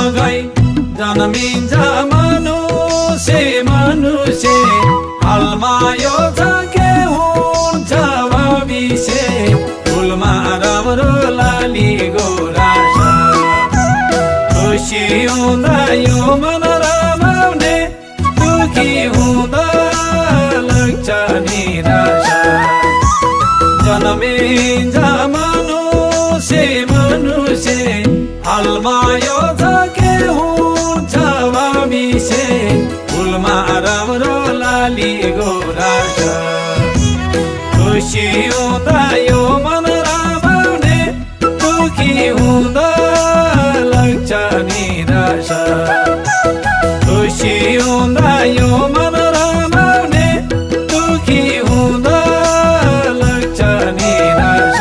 गई जन्मिन्छ मनुष्य हालमा यो के हुन्छ भविष्य फुलमा राम्रो लाली गुराँस खुसी हुँदा यो मन रमाउने दुखी हुँदा लाग्छ निराश जन्मिन्छ मनुष्य हालमा यो के हुन्छ भविष्य फुलमा राम्रो लाली गुराँस खुसी हुँदा यो मन रमाउने दुखी हुँदा लाग्छ निराश खुसी हुँदा यो मन रमाउने दुखी हुँदा लाग्छ निराश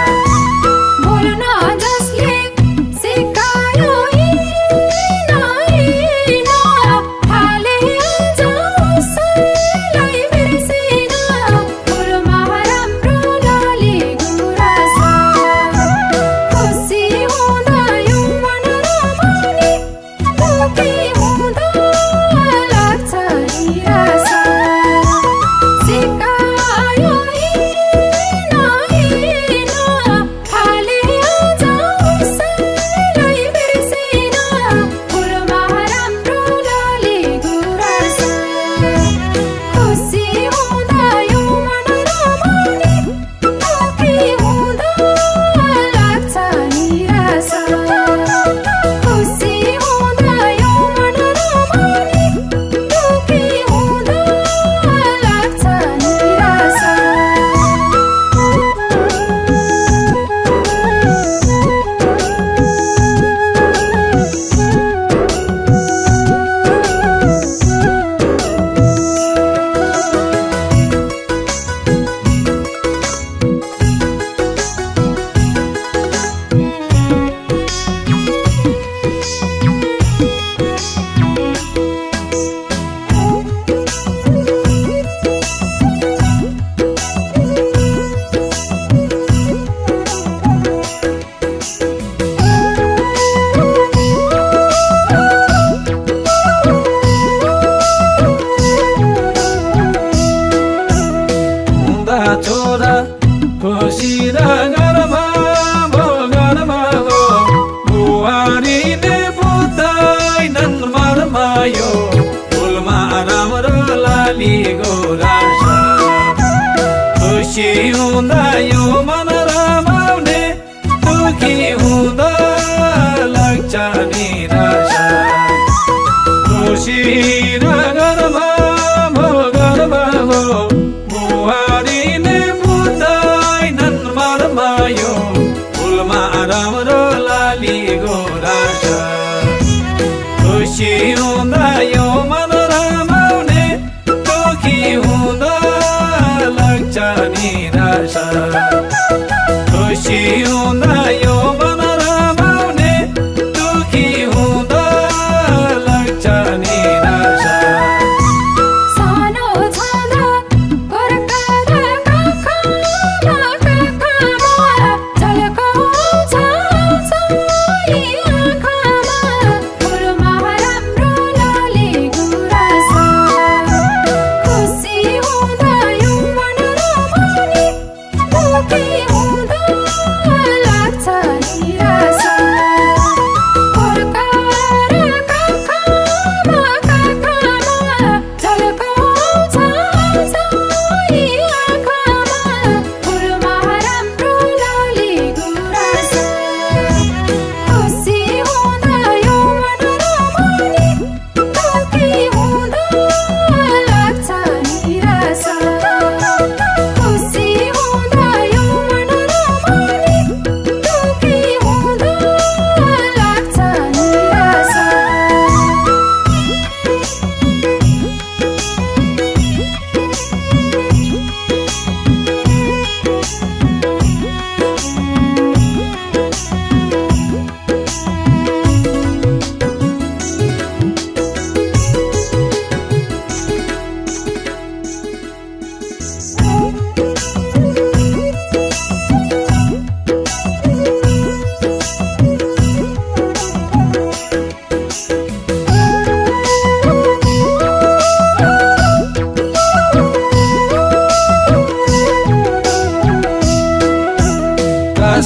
छोरा खुसी र घरमा बुहारीले बुझ्दैनन् मर्मा यो फुलमा राम्रो लाली गुराँस खुसी हुँदा यो मन रमाउने दुखी हुँदा लाग्छ निराश खुसी र घरमा बुहारीले बुझ्दैनन् मर्मा यो फुलमा राम्रो लाली गुराँस खुसी हुँदा यो मन रमाउने दुखी हुँदा लाग्छ निराश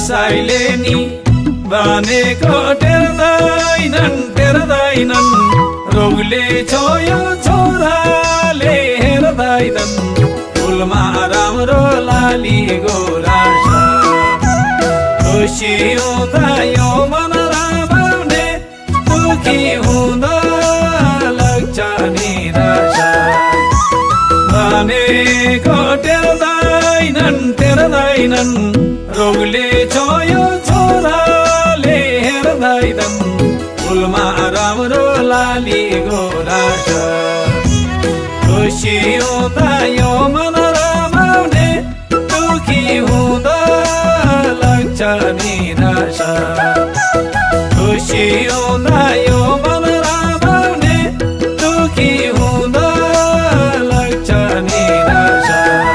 कसैले नि भनेको टेर्दैनन् रोगले छोयो छोराले हेर्दैनन् फुलमा राम्रो लाली गुराँस खुसी हुँदा यो मन रमाउने दुखी हुँदा लाग्छ निराश भनेको टेर्दैनन् रोगले छोयो छोराले हेर्दैनन् फुलमा राम्रो लाली गुराँस खुसी हुँदा यो मन रमाउने दुखी हुँदा लाग्छ निराश खुसी हुँदा यो मन रमाउने दुखी हुँदा लाग्छ निराश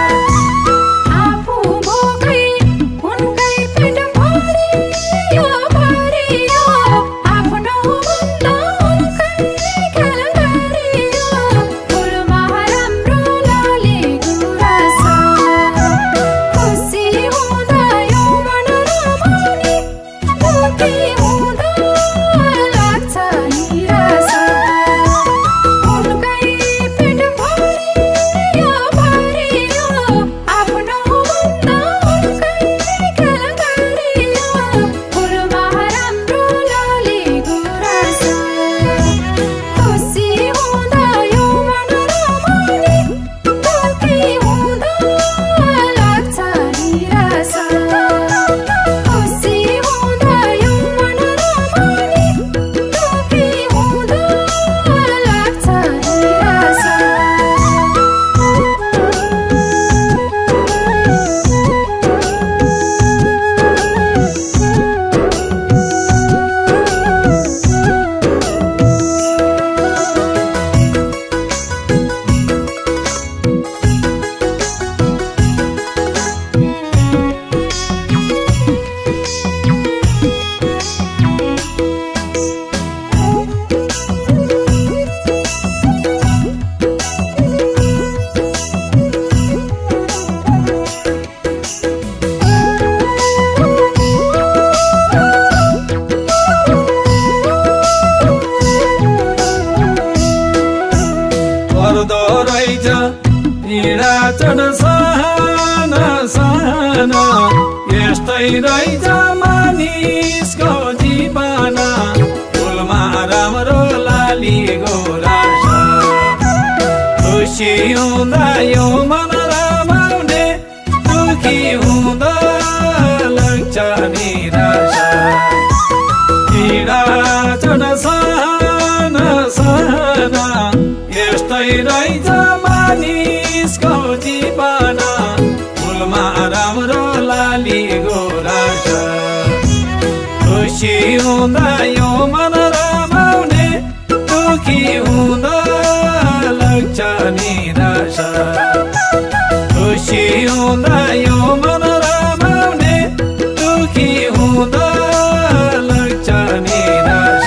चढ साना साना यस्तै रहेछ मानिसको जीवन फुलमा राम्रो लाली गुराँस खुसी हुँदा यो मन रमाउने दुखी हुँदा लाग्छ निराश पीडा चढ साना साना यस्तै रहेछ मानिसको जीवन फुलमा राम्रो लाली गुराँस खुसी हुँदा यो मन रमाउने दुखी हुँदा लाग्छ निराश खुसी हुँदा यो मन रमाउने दुखी हुँदा लाग्छ निराश